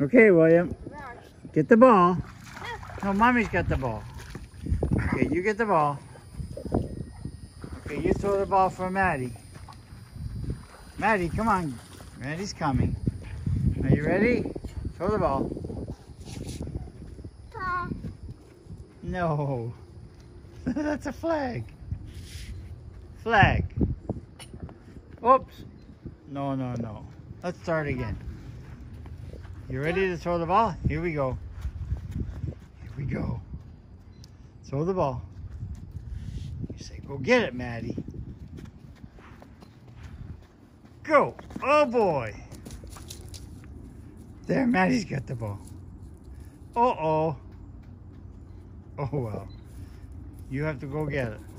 Okay, William. Get the ball. No, Mommy's got the ball. Okay, you get the ball. Okay, you throw the ball for Maddie. Maddie, come on. Maddie's coming. Are you ready? Throw the ball. No. That's a flag. Flag. Oops. No, no, no. Let's start again. You ready to throw the ball? Here we go. Here we go. Throw the ball. You say, go get it, Maddie. Go. Oh, boy. There, Maddie's got the ball. Uh-oh. Oh, well. You have to go get it.